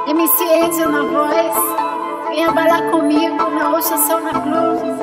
MC Angel na voz, venha bailar comigo na Oxa Sauna Club.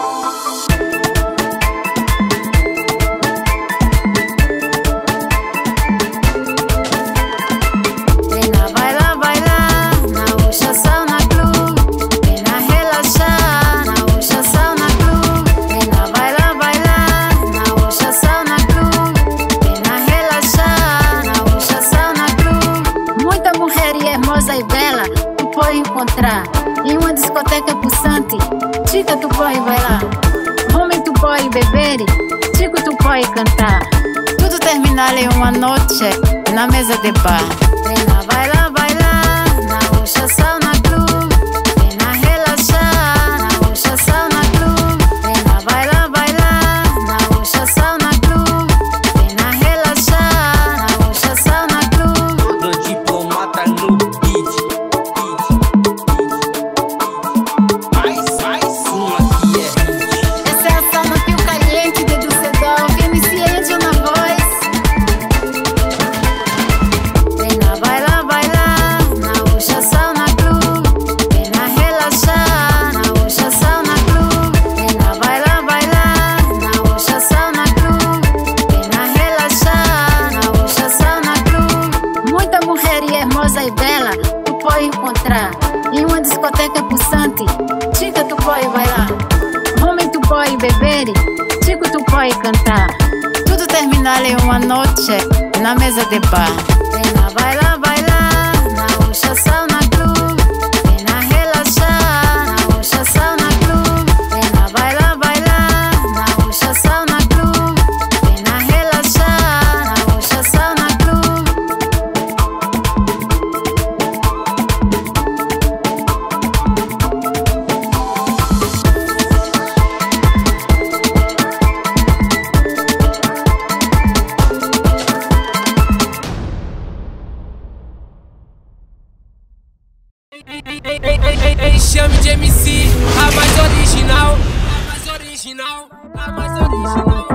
Hermosa e bela, tu pode encontrar em uma discoteca pulsante. Chica, tu pode bailar, homem, tu pode beber, chico, tu pode cantar. Tudo terminar em uma noite na mesa de bar. Vem lá bailar, bailar na Oxa Sauna Club. Vem lá relaxar na Oxa Sauna Club. Vem lá bailar, bailar na Oxa Sauna Club. Vem lá relaxar na Oxa Sauna Club. Todo diplomata no hermosa e bela, tu pode encontrar em uma discoteca pulsante. Chica, tu pode bailar, homem, tu pode beber, chico, tu pode cantar. Tudo terminar em uma noite na mesa de bar. Vem lá bailar, bailar na Oxa Sauna Club. Vem lá relaxar na Oxa Sauna Club. Vem lá bailar, bailar na Oxa Sauna Club. Vem lá relaxar na Oxa Sauna Club. Chame de MC, a mais original, a mais original, a mais original.